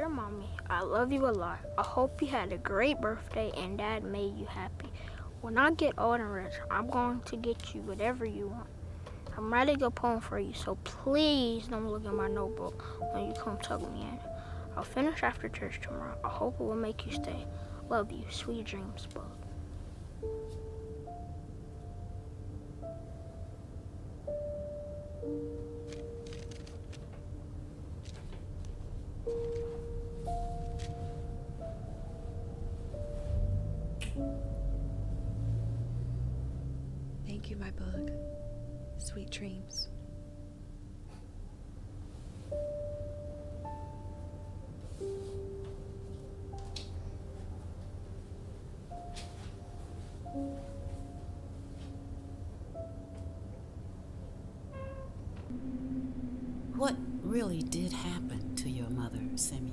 Dear Mommy, I love you a lot. I hope you had a great birthday and Dad made you happy. When I get old and rich, I'm going to get you whatever you want. I'm writing a poem for you, so please don't look at my notebook when you come tuck me in. I'll finish after church tomorrow. I hope it will make you stay. Love you. Sweet dreams, Bug. Thank you, my bug. Sweet dreams. What really did happen to your mother, Simi?